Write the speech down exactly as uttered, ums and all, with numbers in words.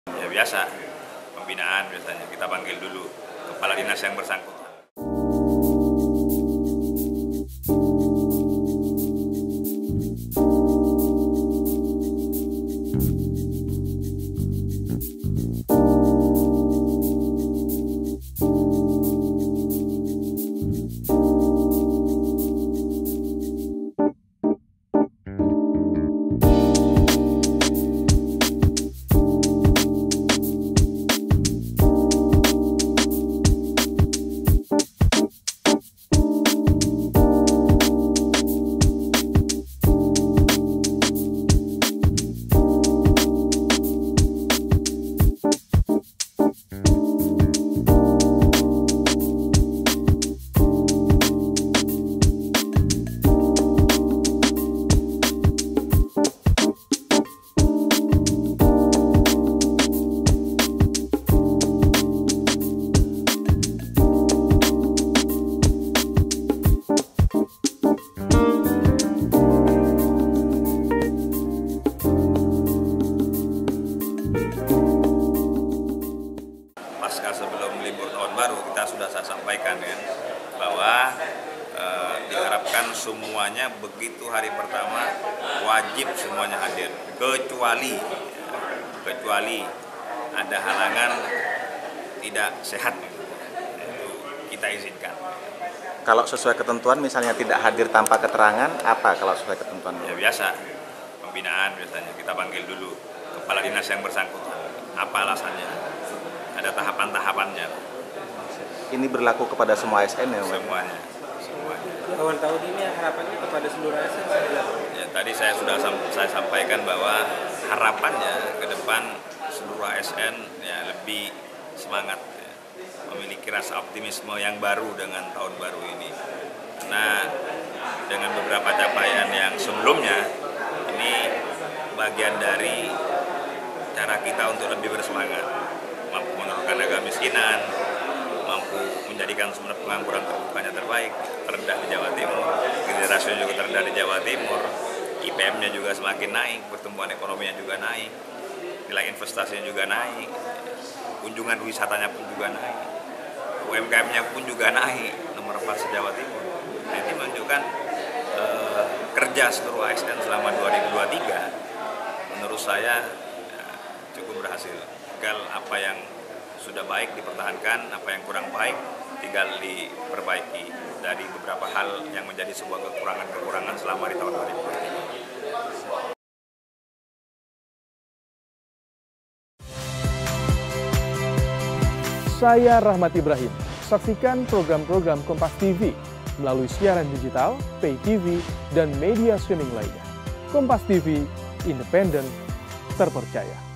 Ya biasa, pembinaan biasanya kita panggil dulu kepala dinas yang bersangkutan. Pasca sebelum libur tahun baru kita sudah saya sampaikan ya bahwa e, diharapkan semuanya begitu hari pertama wajib semuanya hadir kecuali kecuali ada halangan tidak sehat itu kita izinkan. Kalau sesuai ketentuan misalnya tidak hadir tanpa keterangan apa kalau sesuai ketentuan? Ya biasa, pembinaan biasanya kita panggil dulu kepala dinas yang bersangkutan. Apa alasannya? Ada tahapan-tahapannya. Ini berlaku kepada semua A S N ya? Semuanya. Semuanya. Awal tahun ini harapannya kepada seluruh A S N? Ya, tadi saya sudah saya sampaikan bahwa harapannya ke depan seluruh A S N ya lebih semangat, ya, memiliki rasa optimisme yang baru dengan tahun baru ini. Nah, dengan beberapa capaian yang sebelumnya, ini bagian dari cara kita untuk lebih bersemangat, mampu menurunkan angka kemiskinan, mampu menjadikan sumber pengangguran terbukanya terbaik, terendah di Jawa Timur, gini rasio juga terendah di Jawa Timur, I P M-nya juga semakin naik, pertumbuhan ekonominya juga naik, nilai investasinya juga naik, kunjungan wisatanya pun juga naik, U M K M-nya pun juga naik, nomor empat se-Jawa Timur. Nah, ini menunjukkan eh, kerja seluruh A S N selama dua ribu dua puluh tiga menurut saya ya, cukup berhasil. Tinggal apa yang sudah baik dipertahankan, apa yang kurang baik tinggal diperbaiki dari beberapa hal yang menjadi sebuah kekurangan-kekurangan selama di tahun dua ribu dua puluh tiga. Saya Rahmat Ibrahim. Saksikan program-program Kompas T V melalui siaran digital, pay T V, dan media streaming lainnya. Kompas T V, independen, terpercaya.